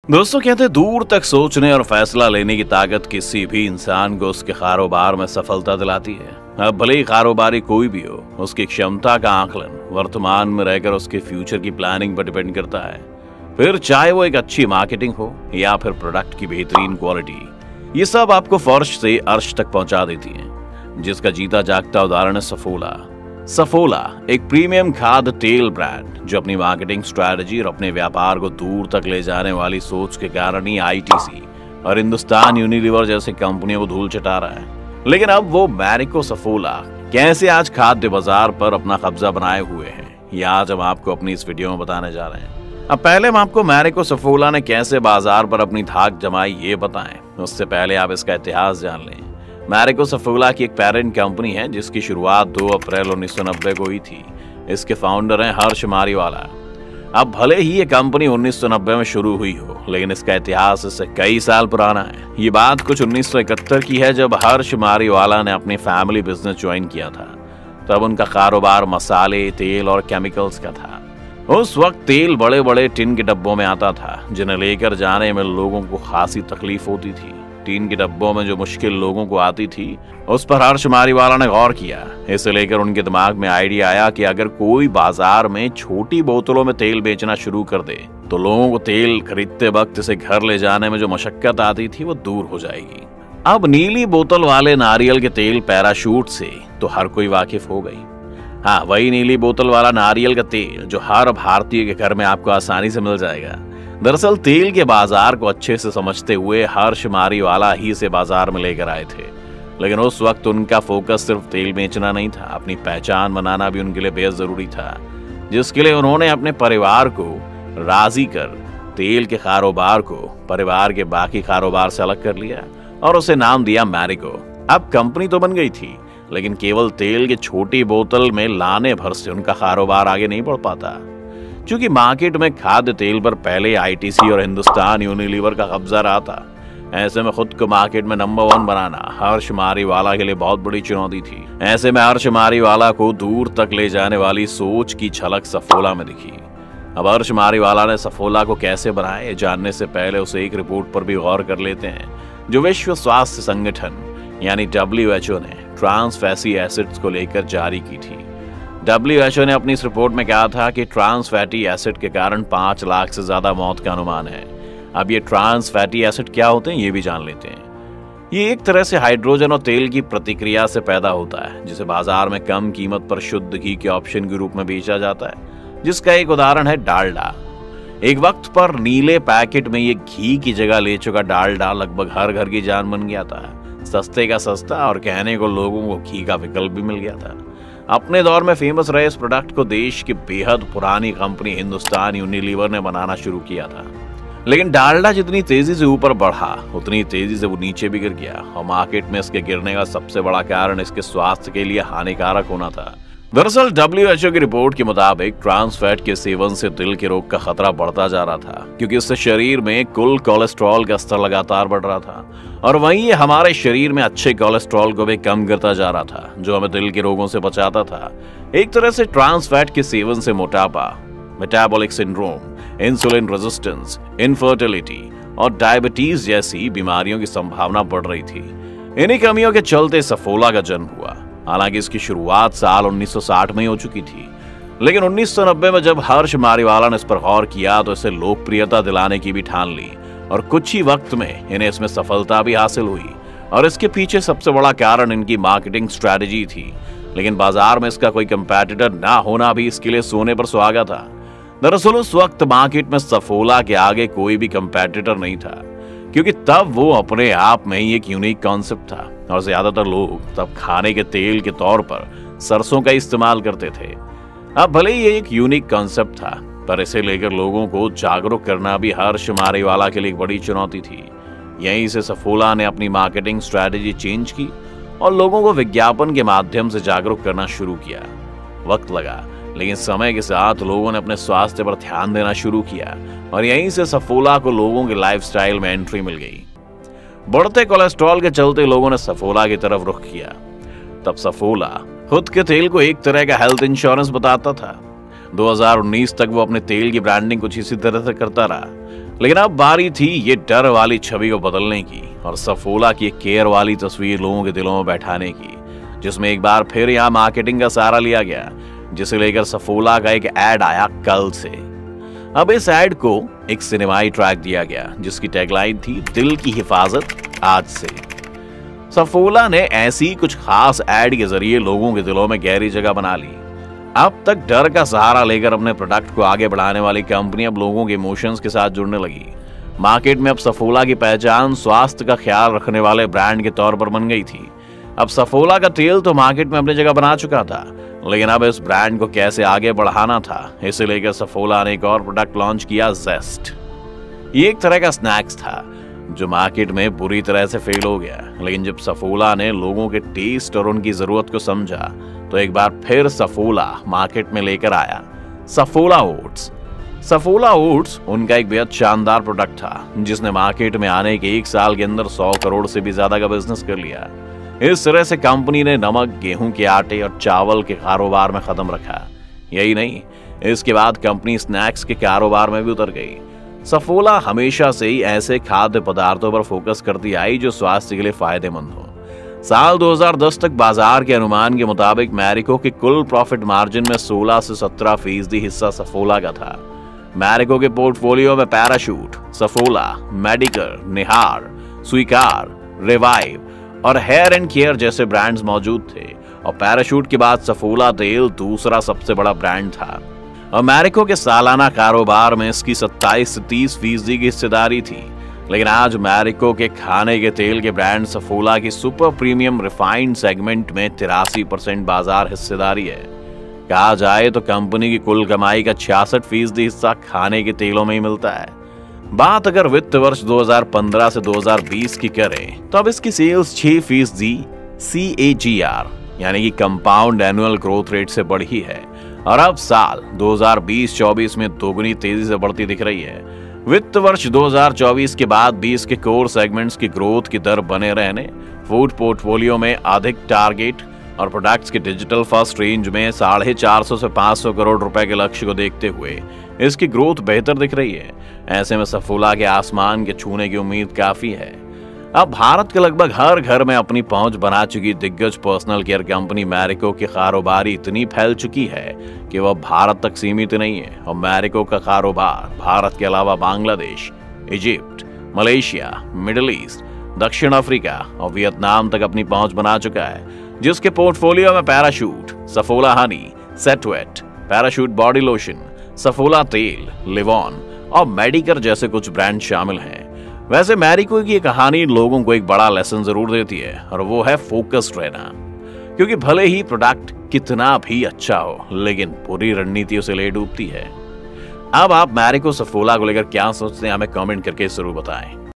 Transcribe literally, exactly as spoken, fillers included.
दोस्तों, कहते हैं दूर तक सोचने और फैसला लेने की ताकत किसी भी इंसान को उसके कारोबार में सफलता दिलाती है। अब भले ही कारोबारी कोई भी हो, उसकी क्षमता का आकलन वर्तमान में रहकर उसके फ्यूचर की प्लानिंग पर डिपेंड करता है। फिर चाहे वो एक अच्छी मार्केटिंग हो या फिर प्रोडक्ट की बेहतरीन क्वालिटी, ये सब आपको फर्श से अर्श तक पहुंचा देती है। जिसका जीता जागता उदाहरण है सफोला। सफोला एक प्रीमियम खाद्य तेल ब्रांड जो अपनी मार्केटिंग स्ट्रैटेजी और अपने व्यापार को दूर तक ले जाने वाली सोच के कारण ही आईटीसी और हिंदुस्तान यूनिलीवर जैसी कंपनियों को धूल चटा रहा है। लेकिन अब वो मैरिको सफोला कैसे आज खाद्य बाजार पर अपना कब्जा बनाए हुए हैं, ये आज हम आपको अपनी इस वीडियो में बताने जा रहे हैं। अब पहले हम आपको मैरिको सफोला ने कैसे बाजार पर अपनी धाक जमाई ये बताएं, उससे पहले आप इसका इतिहास जान लें। मैरिको सफोला की एक पेरेंट कंपनी है जिसकी शुरुआत दो अप्रैल उन्नीस सौ नब्बे को हुई थी। इसके फाउंडर हैं हर्ष मारीवाला। अब भले ही ये कंपनी उन्नीस सौ नब्बे में शुरू हुई हो, लेकिन इसका इतिहास इससे कई साल पुराना है। ये बात कुछ उन्नीस सौ इकहत्तर की है, जब हर्ष मारीवाला ने अपनी फैमिली बिजनेस ज्वाइन किया था। तब उनका कारोबार मसाले, तेल और केमिकल्स का था। उस वक्त तेल बड़े बड़े टिन के डब्बों में आता था, जिन्हें लेकर जाने में लोगों को खासी तकलीफ होती थी। टीन के डब्बों में जो मुश्किल लोगों को आती थी, उस पर हर्ष मारीवाला ने गौर किया। इसे लेकर उनके दिमाग में आइडिया आया कि अगर कोई बाजार में छोटी बोतलों में तेल बेचना शुरू कर दे तो लोगों को तेल खरीदते वक्त इसे घर ले जाने में जो मशक्कत आती थी वो दूर हो जाएगी। अब नीली बोतल वाले नारियल के तेल पैराशूट से तो हर कोई वाकिफ हो गई। हाँ, वही नीली बोतल वाला नारियल का तेल जो हर भारतीय के घर में आपको आसानी से मिल जाएगा। दरअसल तेल के बाजार को अच्छे से समझते हुए हर्ष मारीवाला ही से बाजार में लेकर आए थे। लेकिन उस वक्त उनका फोकस सिर्फ तेल बेचना नहीं था, अपनी पहचान बनाना भी उनके लिए बेहद जरूरी था, जिसके लिए उन्होंने अपने परिवार को राजी कर तेल के कारोबार को परिवार के बाकी कारोबार से अलग कर लिया और उसे नाम दिया मैरिको। अब कंपनी तो बन गई थी, लेकिन केवल तेल की छोटी बोतल में लाने भर से उनका कारोबार आगे नहीं बढ़ पाता। क्योंकि मार्केट में खाद्य तेल पर पहले आईटीसी और हिंदुस्तान यूनिलीवर का कब्जा रहा था। ऐसे में खुद को मार्केट में नंबर वन बनाना हर्ष मारीवाला के लिए बहुत बड़ी चुनौती थी। ऐसे में हर्ष मारीवाला को दूर तक ले जाने वाली सोच की झलक सफोला में दिखी। अब हर्ष मारीवाला ने सफोला को कैसे बनाया, ये जानने से पहले उसे एक रिपोर्ट पर भी गौर कर लेते हैं जो विश्व स्वास्थ्य संगठन यानी डब्ल्यू एच ओ ने ट्रांस फैटी एसिड्स को लेकर जारी की थी। डब्ल्यू एच ओ ने अपनी इस रिपोर्ट में कहा था कि ट्रांस फैटी एसिड के कारण पांच लाख से ज्यादा मौत का अनुमान है। अब ये ट्रांस फैटी एसिड क्या होते हैं ये भी जान लेते हैं। ये एक तरह से हाइड्रोजन और तेल की प्रतिक्रिया से पैदा होता है, जिसे बाजार में कम कीमत पर शुद्ध घी के ऑप्शन के रूप में बेचा जाता है, जिसका एक उदाहरण है डालडा। एक वक्त पर नीले पैकेट में ये घी की जगह ले चुका डालडा लगभग हर घर की जान बन गया था। सस्ते का सस्ता और कहने को लोगों को घी का विकल्प भी मिल गया था। अपने दौर में फेमस रहे इस प्रोडक्ट को देश की बेहद पुरानी कंपनी हिंदुस्तान यूनिलीवर ने बनाना शुरू किया था। लेकिन डालडा जितनी तेजी से ऊपर बढ़ा, उतनी तेजी से वो नीचे भी गिर गया और मार्केट में इसके गिरने का सबसे बड़ा कारण इसके स्वास्थ्य के लिए हानिकारक होना था। दरअसल डब्ल्यू एच ओ की रिपोर्ट के मुताबिक ट्रांस फैट के सेवन से दिल के रोग का खतरा बढ़ता जा रहा था, क्योंकि इससे शरीर में कुल कोलेस्ट्रॉल का स्तर लगातार बढ़ रहा था और वहीं ये हमारे शरीर में अच्छे कोलेस्ट्रॉल को भी कम करता जा रहा था, जो हमें दिल के रोगों से बचाता था। एक तरह से ट्रांस फैट के सेवन से मोटापा, metabolic syndrome, insulin resistance, infertility और डायबिटीज जैसी बीमारियों की संभावना बढ़ रही थी। इन्हीं कमियों के चलते सफोला का जन्म हुआ। हालांकि इसकी शुरुआत साल उन्नीस सौ साठ में ही हो चुकी थी, लेकिन उन्नीस सौ नब्बे में जब हर्ष मारीवाला ने इस पर गौर किया तो इसे लोकप्रियता दिलाने की भी ठान ली और कुछ ही वक्त में इन्हें इसमें सफलता भी हासिल हुई। और इसके पीछे सबसे बड़ा कारण इनकी मार्केटिंग स्ट्रैटेजी थी। लेकिन बाजार में इसका कोई कंपैटिटर ना होना भी इसके लिए सोने पर सुहागा था। दरअसल उस वक्त मार्केट में सफोला के आगे कोई भी कंपैटिटर नहीं था, क्योंकि तब वो अपने आप में ही एक यूनिक कॉन्सेप्ट था और ज्यादातर लोग तब खाने के तेल के तौर पर सरसों का इस्तेमाल करते थे। अब भले ही ये एक यूनिक कॉन्सेप्ट था, पर इसे लेकर लोगों को जागरूक करना भी हर्ष मारीवाला के लिए एक बड़ी चुनौती थी। यहीं से सफोला ने अपनी मार्केटिंग स्ट्रैटेजी चेंज की और लोगों को विज्ञापन के माध्यम से जागरूक करना शुरू किया। वक्त लगा, लेकिन समय के साथ लोगों ने अपने स्वास्थ्य पर ध्यान देना शुरू किया और यहीं से सफोला को लोगों के लाइफस्टाइल में एंट्री मिल गई। बढ़ते कोलेस्ट्रॉल के चलते लोगों ने सफोला की तरफ रुख किया। तब सफोला खुद के तेल को एक तरह का हेल्थ इंश्योरेंस बताता था। दो हज़ार उन्नीस तक वो अपने तेल की ब्रांडिंग कुछ इसी तरह से करता रहा। लेकिन अब बारी थी ये डर वाली छवि को बदलने की और सफोला की केयर वाली तस्वीर लोगों के दिलों में बैठाने की, जिसमें एक बार फिर यहाँ मार्केटिंग का सहारा लिया गया, जिसे लेकर सफोला का एक एड आया कल से। अब इस एड को एक सिनेमाई ट्रैक दिया गया जिसकी टैगलाइन थी दिल की हिफाजत आज से। सफोला ने ऐसी कुछ खास एड के जरिए लोगों के दिलों में गहरी जगह बना ली। अब तक डर का सहारा लेकर अपने प्रोडक्ट को आगे बढ़ाने वाली कंपनी अब लोगों के इमोशंस के साथ जुड़ने लगी। मार्केट में अब सफोला की पहचान स्वास्थ्य का ख्याल रखने वाले ब्रांड के तौर पर बन गई थी। अब सफोला का तेल तो मार्केट में अपनी जगह बना चुका था, लेकिन अब इस ब्रांड को कैसे आगे बढ़ाना था, इसे लेकर सफोला ने एक और प्रोडक्ट लॉन्च किया, जेस्ट। ये एक तरह का स्नैक्स था जो मार्केट में बुरी तरह से फेल हो गया, लेकिन जब सफोला ने लोगों के टेस्ट और उनकी जरूरत को समझा तो एक बार फिर सफोला मार्केट में लेकर आया सफोला ओट्स। सफोला ओट्स उनका एक बेहद शानदार प्रोडक्ट था जिसने मार्केट में आने के एक साल के अंदर सौ करोड़ से भी ज्यादा का बिजनेस कर लिया। इस तरह से कंपनी ने नमक, गेहूं के आटे और चावल के कारोबार में कदम रखा। यही नहीं, इसके बाद कंपनी स्नैक्स के कारोबार में भी उतर गई। सफोला हमेशा से ही ऐसे खाद्य पदार्थों पर फोकस करती आई जो स्वास्थ्य के लिए फायदेमंद हो। साल दो हज़ार दस तक बाजार के अनुमान के मुताबिक मैरिको के कुल प्रॉफिट मार्जिन में सोलह से सत्रह फीसदी हिस्सा सफोला का था। मैरिको के पोर्टफोलियो में पैराशूट, सफोला, मेडिकर, निहार, स्वीकार, रिवाइव और हेयर एंड केयर जैसे ब्रांड्स मौजूद थे और पैराशूट के बाद सफोला तेल दूसरा सबसे बड़ा ब्रांड था। और मैरिको के सालाना कारोबार में इसकी सत्ताईस से तीस फीसदी की हिस्सेदारी थी। लेकिन आज मैरिको के खाने के तेल के ब्रांड सफोला की सुपर प्रीमियम रिफाइंड सेगमेंट में तिरासी परसेंट बाजार हिस्सेदारी है। कहा जाए तो कंपनी की कुल कमाई का छियासठ फीसदी हिस्सा खाने के तेलों में ही मिलता है। बात अगर वित्त वर्ष दो हज़ार पंद्रह से दो हज़ार बीस की करें तो अब इसकी सेल्स छह फीसदी सी ए जी आर यानी कि कंपाउंड एनुअल ग्रोथ रेट से बढ़ी है और अब साल दो हज़ार बीस चौबीस में दोगुनी तेजी से बढ़ती दिख रही है। वित्त वर्ष दो हज़ार चौबीस के बाद बीस के कोर सेगमेंट्स की ग्रोथ की दर बने रहने, फूड पोर्टफोलियो में अधिक टारगेट और प्रोडक्ट्स के डिजिटल फर्स्ट रेंज में साढ़े चार सौ से पाँच सौ करोड़ रुपए के लक्ष्य को देखते हुए इसकी ग्रोथ बेहतर दिख रही है। ऐसे में सफोला के आसमान के छूने की उम्मीद काफी है। अब भारत के लगभग हर घर में अपनी पहुंच बना चुकी दिग्गज पर्सनल केयर कंपनी मैरिको की कारोबारी इतनी फैल चुकी है कि वह भारत तक सीमित नहीं है और मैरिको का कारोबार भारत के अलावा Bangladesh, Egypt, Malaysia, Middle East, दक्षिण अफ्रीका और वियतनाम तक अपनी पहुंच बना चुका है, जिसके पोर्टफोलियो में Parachute, Saffola honey, set wet, Parachute body lotion, Saffola तेल, लिवॉन और मेडिकर जैसे कुछ ब्रांड शामिल हैं। वैसे मैरिको की ये कहानी लोगों को एक बड़ा लेसन जरूर देती है और वो है फोकस्ड रहना, क्योंकि भले ही प्रोडक्ट कितना भी अच्छा हो लेकिन पूरी रणनीति उसे ले डूबती है। अब आप मैरिको सफोला को लेकर क्या सोचते हैं हमें कमेंट करके जरूर बताएं।